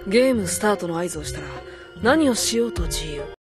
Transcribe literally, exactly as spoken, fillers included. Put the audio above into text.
ゲームスタートの合図をしたら何をしようと自由。